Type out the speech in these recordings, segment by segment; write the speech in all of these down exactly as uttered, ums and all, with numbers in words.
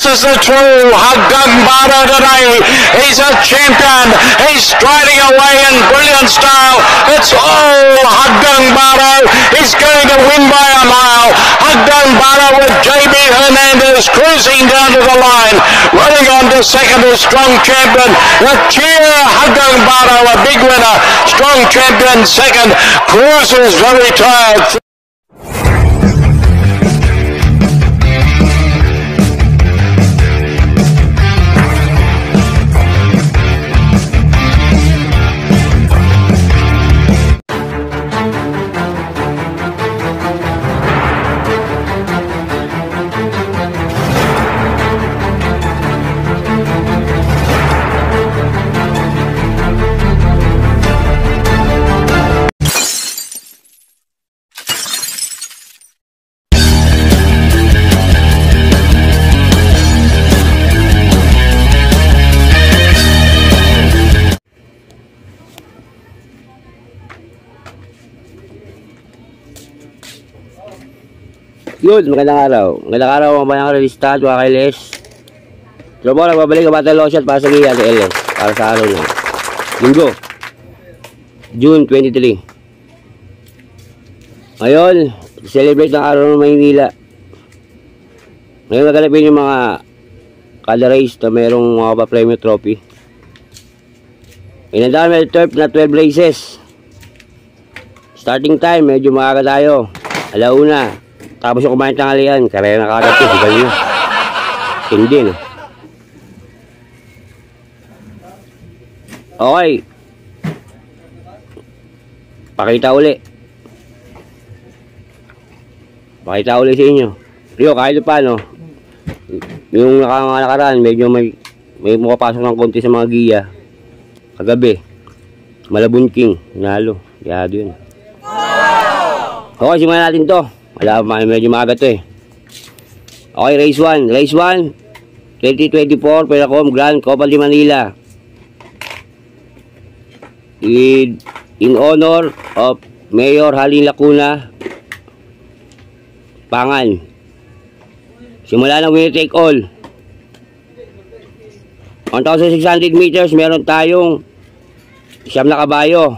This is the true Haggang Baro today. He's a champion. He's striding away in brilliant style. It's all Haggang Baro. He's going to win by a mile. Haggang Baro with J B Hernandez cruising down to the line. Running on to second is Strong Champion. The cheer Haggang Baro, a big winner. Strong Champion second. Cruises very tired. Yun, magandang araw. Magandang araw mga bayang kalistad, mga kailes. So po, nagbabalik ang battle lotion para sa Gia sa L S. Para sa araw na Linggo, June twenty-three. Ngayon, celebrate ng araw ng Maynila. Ngayon nagalapin yung mga kada race na mayroong mga pa-premium trophy. Inandaan may turf na twelve races. Starting time, medyo maaga tayo. Alauna. Tapos yung kumain tanghalian, karera na kagad ko, sigal nyo. Hindi, no? Okay. Pakita uli. Pakita uli sa inyo. Rio, kahit pa, no? Yung nakaraan, medyo may may mukapasok ng konti sa mga giya. Kagabi. Malabon King. Nalo. Yado yun. Okay, simulan natin to. Wala, medyo maaga to eh. Okay, race one. Race one, twenty twenty-four, Peracom Grand Copa de Manila. In, in honor of Mayor Halin Lacuna Pangan. Simula ng winner take all. one thousand six hundred meters, meron tayong siyam na kabayo.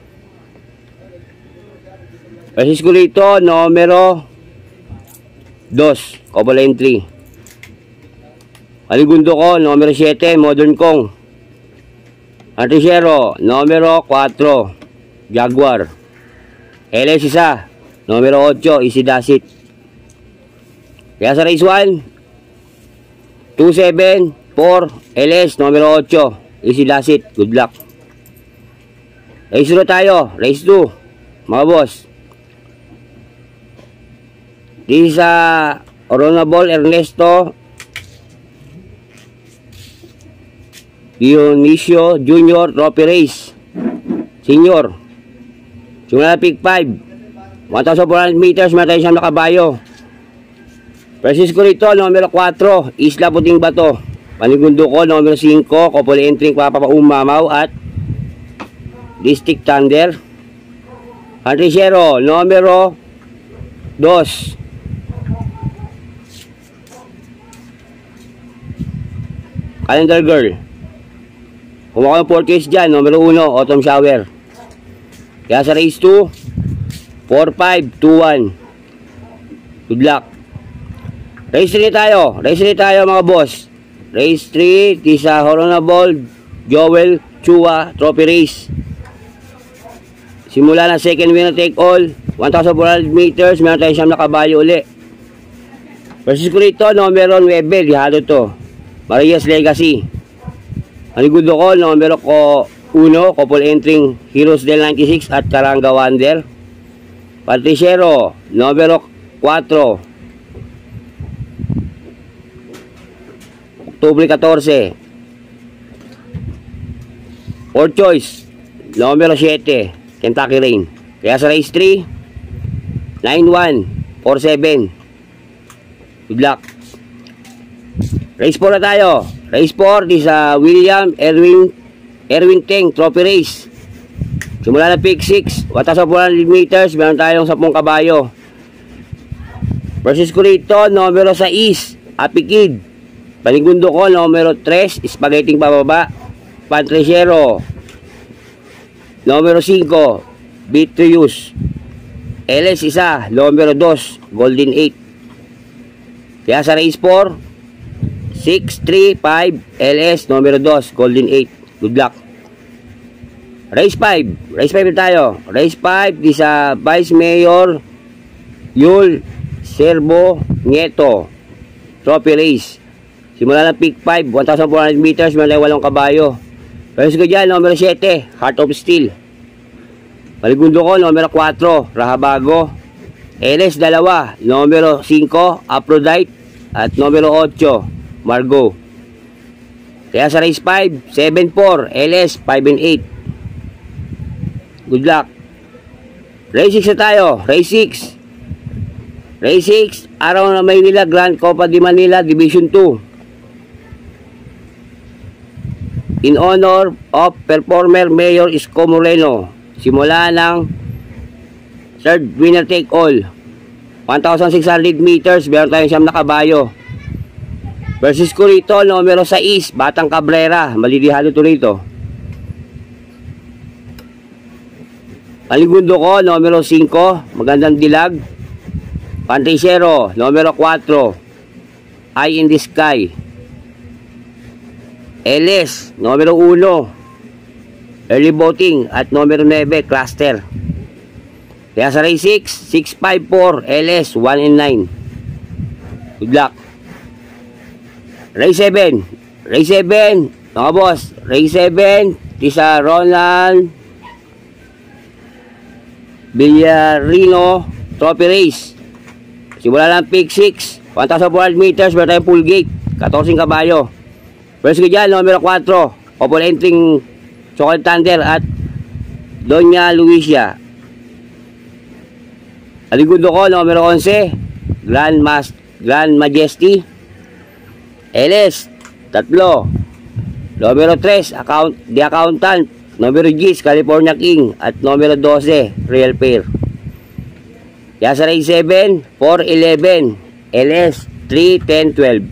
Francisco Rito, numero dos, Cobol Entry. Aligundo ko, numero siyete, Modern Kong. Antricero, numero cuatro, Jaguar. L S isa, numero ocho, Easy Dasit. Kaya sa race one, two seven four, L S, numero ocho, Easy Dasit. Good luck. Race two tayo, race two, mga boss. This is uh, Honorable Ernesto Dionisio Junior Trophy Race Senior. Simula na pick five, one thousand four hundred meters, meron tayo siyam na kabayo. Francisco Rito, numero cuatro, Isla Puting Bato. Panigundo ko, numero cinco, Copol Entry, Papapaumamaw at District Thunder. Antricero, numero dos, Calendar Girl. Kumuha ng four case dyan. Numero uno, Autumn Shower. Kaya sa race two, four five two one. Good luck. Race three tayo. Race three tayo mga boss. Race three, Tisa Honorable Joel Chua Trophy Race. Simula na second winner take all, one thousand four hundred meters, meron tayo siyam na kabayo uli. Francisco Rito, numero nine, lihado to, Marias Legacy. Aligundo ko, numero ko uno, Copol Entering Heroes del ninety-six at Karanga Wander. Patriciero, numero cuatro, Octubre fourteen. Fourth choice, numero seven, Kentucky Rain. Kaya sa race three, nine one four seven. Good luck. Race four na tayo. Race four, di sa William Erwin Erwin Teng Trophy Race. Simula na pick six, one thousand four hundred meters, meron tayong ten kabayo. Francisco Rito, numero six, Happy Kid. Panigundo ko, numero tres, spaghetti pababa. Pantricero. Numero cinco, Vitreous. L S isa, numero dos, Golden eight. Kaya sa race four, six three five, L S, numero dos, Golden eight. Good luck. Race five. Race five tayo. Race five, di sa Vice Mayor Yul Servo Nieto. Trophy race. Simula ng peak five, one thousand four hundred meters, may walong kabayo. Pwede ko dyan, numero seven, Heart of Steel. Paligundo ko, numero four, Rahabago. L S dalawa, numero five, Aphrodite. At numero eight, Margo. Kaya sa race five, seven four, L S, five and eight. Good luck. Race six na tayo. Race six. Race six, araw na Maynila, Grand Copa de Manila, Division two. In honor of performer Mayor Isko Moreno. Simula ng third winner take all. one thousand six hundred meters, meron tayong siyam na kabayo. Versus ko rito, numero six, Batang Cabrera. Malilihalo to rito. Paligundo ko, numero five, Magandang Dilag. Pantricero, numero four, Eye in the Sky. L S, numero one, Early Voting. At numero nine, Cluster. Kaya sa race six, six five four, L S, one and nine. Good luck. Race seven. Race seven, mga boss. Race seven, isa Ronald Villarino Trophy Race. Simula lang peak six, one thousand four hundred meters, meron tayong full gate, fourteen kabayo. First ko dyan, numero four, Open Entering Chocolate Thunder at Doña Luisia. Aligundo ko, numero eleven, Grand, Mas Grand Majesty. L S, tatlo. Numero three, account, The Accountant. Numero six, California King. At numero twelve, Real Pair. Kaya sa race seven, four eleven, L S, three ten twelve.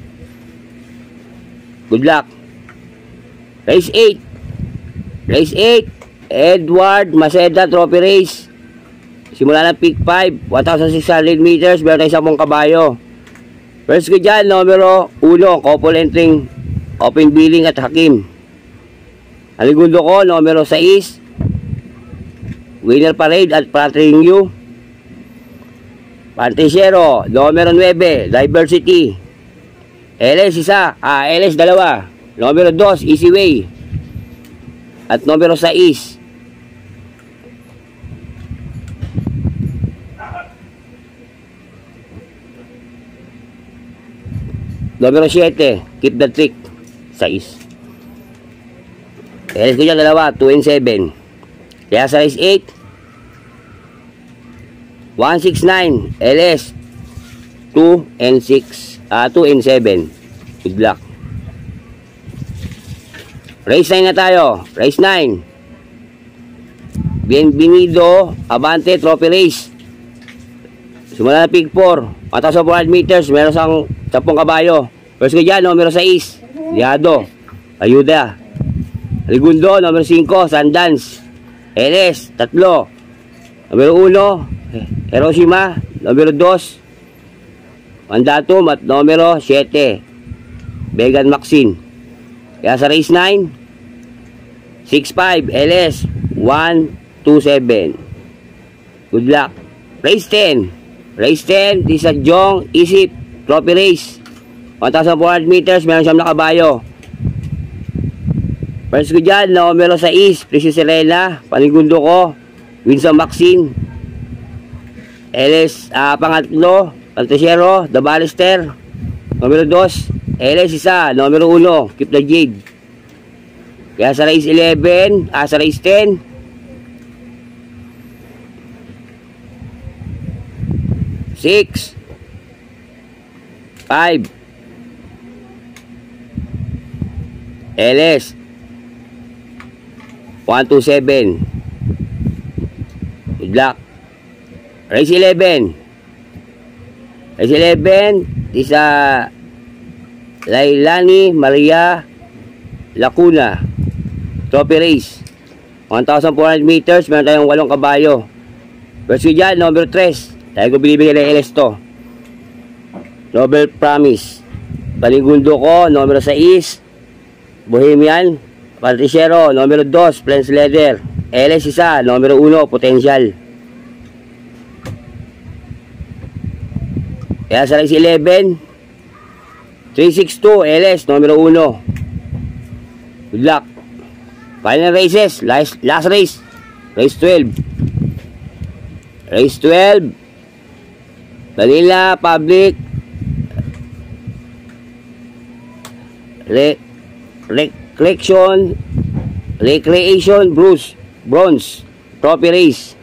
Good luck. Race eight. Race eight, Edward Maceda Trophy Race. Simula ng peak five, one thousand six hundred meters, meron tayong ten kabayo. First ko dyan, numero one, Couple Entering Open Billing at Hakim. Aligundo ko, numero six, Winner Parade at Flattering You. Pantricero, numero nine, Diversity. L S isa, ah, L S dalawa. Numero two, Easy Way. At numero six, numero seven, Keep the Trick, six. L S ko dyan dalawa, two and seven. Kaya sa race eight, one sixty-nine, L S, two and six, ah, two and seven. Good luck. Race nine na tayo. Race nine. Bienvenido Abante Trophy Race. Simula na peak four, one thousand four hundred meters, meron sang ten kabayo. First ko dyan, numero six, Liado, Ayuda. Aligundo, numero five, Sundance. L S, tatlo. Numero one, Hiroshima. Numero two, Mandatum. At numero seven, Vegan Maxine. Kaya sa race nine, six five, L S, one two seven. Good luck. Race ten. Race ten, di sa Jong Isip Trophy Race. one thousand four hundred meters, meron siyam na kabayo. First ko dyan, numero six, Precious Serena. Panigundo ko, Winston Maxine. L S, uh, pangatlo, Pantricero, The Ballester. Numero two, L S isa, numero one, Keep the Jade. Kaya sa race eleven, ah, sa race ten, six, five, L S, one two seven. Good luck. Race eleven. Race eleven is a Lailani Maria Lacuna. Trophy race. one thousand four hundred meters, meron tayong walong kabayo. First ko dyan, number three. Tayo ko binibigay ng L S to. Nobel Promise. Panigundo ko, numero six. Bohemian. Patriciero, numero two. Plains Leather. L S isa, numero one. Potential. Kaya sa race eleven. three sixty-two, L S, numero one. Good luck. Final races, last, last race, race twelve. Race twelve, Manila Public Re Recreation Recreation Bruce Bronze Trophy Race.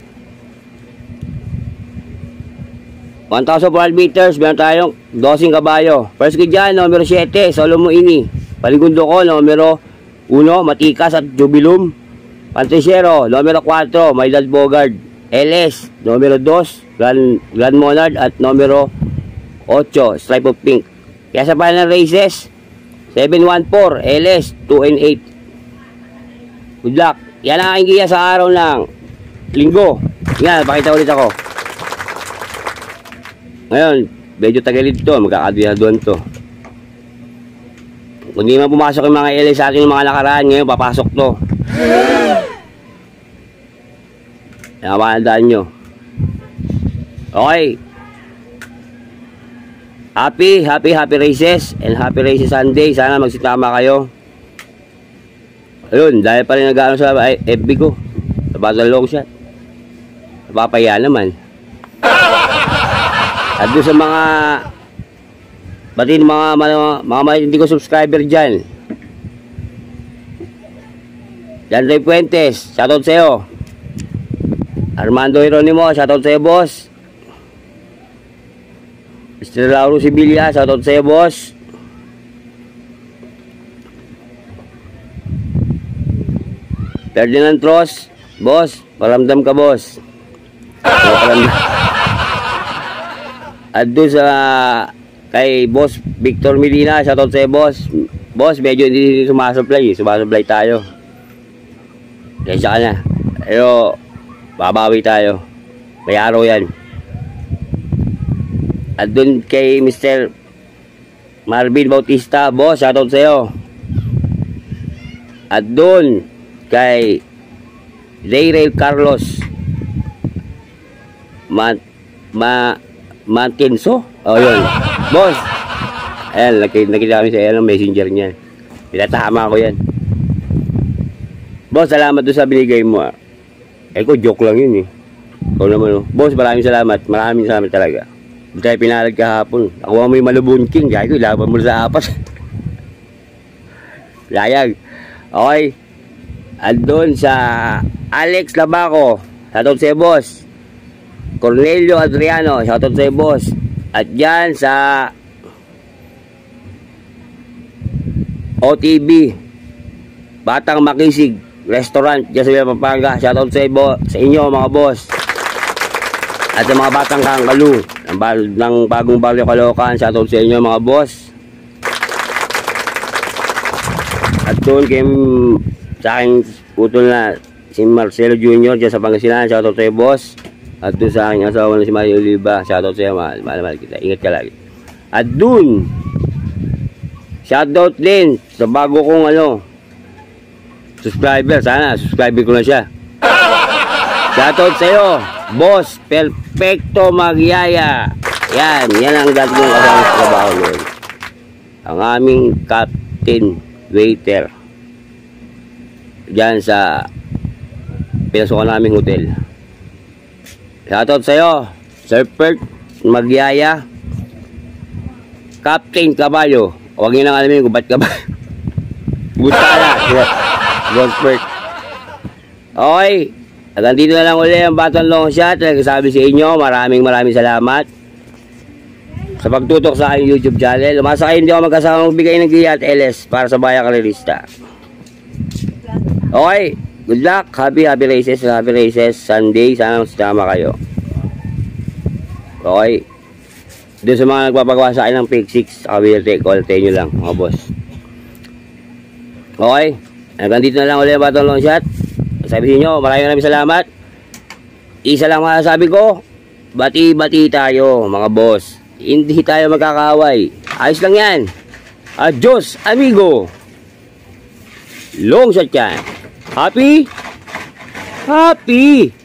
one thousand four hundred meters, meron tayong twelve kabayo. First ko dyan, numero seven, Solomon Ini. Paligundo ko, numero one, Matikas at Jubilum. Patriciero, numero four, Maydad Bogard. L S, numero two, Grand, Grand Monard at numero eight, Stripe of Pink. Kaya sa final races, seven fourteen, L S, two and eight. Good luck. Yan ang aking giya sa araw ng linggo. Yan, pakita ulit ako. Ngayon, medyo tagalid to, magkakaduyan doon to. Kung di man pumasok yung mga L S sa atin yung mga nakaraan, ngayon papasok to. Nakapandaan nyo. Okay. Happy, happy, happy races and happy races Sunday. Sana magsitama kayo. Ayun, dahil pa rin nag-ano sa F B ko. Sa battle long shot. Napapaya naman. At doon sa mga batin mga mga, mga, mga hindi ko subscriber dyan. Jan Ray Puentes, shoutout sa'yo. Armando Hieronimo, shoutout sa'yo boss. Mister Lauro Sibilia, shoutout sa'yo boss. Ferdinand Tross, boss, paramdam ka boss. Paramdam. At doon sa kay boss Victor Medina, shoutout sa'yo boss. Boss, medyo hindi sumasupply, sumasupply tayo. Kaya ka na. Pero babawi tayo. May araw yan. At doon kay Mister Marvin Bautista, boss, shoutout sa'yo. At doon kay Ray Ray Carlos Ma Ma Mantinso. Oh, yun. Boss. Ayan, nakita, nakita kami sa ayan, messenger niya. Pinatama ko yan. Boss, salamat doon sa binigay mo. Ah. Eh ko, joke lang yun eh. Ikaw naman, oh. Boss, maraming salamat. Maraming salamat talaga. Hindi tayo pinalag kahapon. Ako mo yung Malubon King. Kaya ko, ilaban mo sa apas. Layag. Okay. At doon sa Alex Labaco. Shoutout sa'yo, boss. Cornelio Adriano. Shoutout sa'yo, boss. At dyan sa O T B Batang Makisig Restaurant dyan sa Pampanga. Shoutout sa, sa inyo mga boss. At sa mga Batang Kangkalu ng, ng bagong Barrio Caloocan. Shoutout sa inyo mga boss. At doon kay sa aking utol na si Marcelo Junior dyan sa Pangasinan. Shoutout sa iyo boss. At doon sa aking asawa na si Mario Oliva. Shoutout sa iyo, mahal, mahal, mahal kita. Ingat ka lagi. At doon shoutout din sa bago kong ano subscriber. Sana subscriber ko na siya. Shoutout sa iyo, boss Perfecto Magyaya. Yan, yan ang dati kong kasama sa trabaho nun. Ang aming captain waiter diyan sa pinasukan naming hotel. Shoutout sa iyo, Sir Pert Magyaya, Captain Caballo. Huwag nyo nang alamin kung ba't kabalyo. Gusto na. Boss Pert. Okay. Hanggang dito na lang uli ang Battle Long Shot. Nagsasabi sa inyo, maraming maraming salamat sa pagtutok sa aking YouTube channel. Umasa kayo hindi ako magkasama magbigay ng giya at L S para sa Bayan Karerista. Okay. Good luck. Happy, happy races. Happy races. Sunday. Sana masama kayo. Okay. Doon sa mga nagpapagawa sa akin ng pick six, saka Weirte, quality nyo lang, mga boss. Okay, hanggang dito na lang ulit ang batong long shot. Sabihin nyo, maraming maraming salamat. Isa lang masasabi ko, bati-bati tayo, mga boss. Hindi tayo magkakaaway. Ayos lang yan. Adios, amigo. Long shot yan. Happy? Happy.